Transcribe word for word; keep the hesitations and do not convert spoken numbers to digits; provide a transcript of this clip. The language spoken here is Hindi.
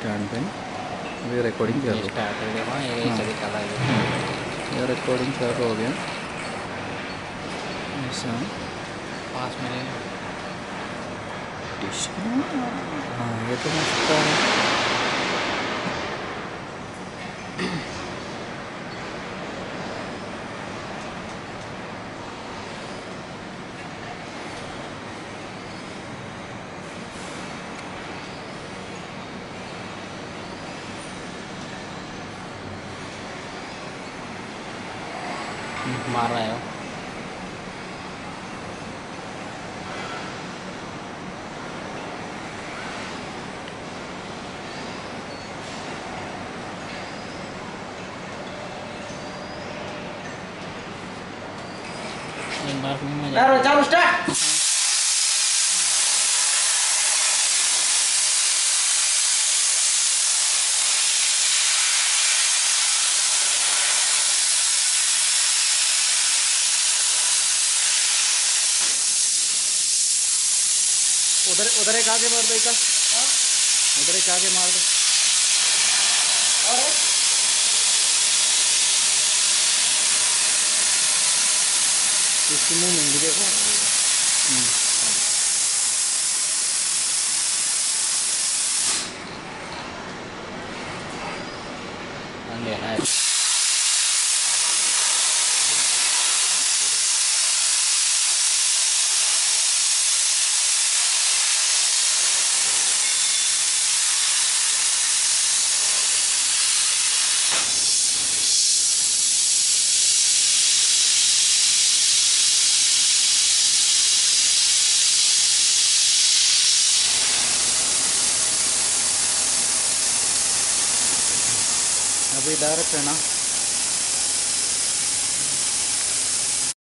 स्टैंड पे अभी रिकॉर्डिंग कर रहा स्टार्ट हो गया। हाँ ये चली चला गया। ये रिकॉर्डिंग कर हो गया ऐसा पाँच मिनट। हाँ ये तो मस्त है। मार रहा है वो। एक बार में मजा चालू स्टार्ट। उधर उधर एक आगे मार दो एक उधर एक आगे मार दो और इसके मुंह में भी देखो। लेना है। अभी डायरेक्ट है ना।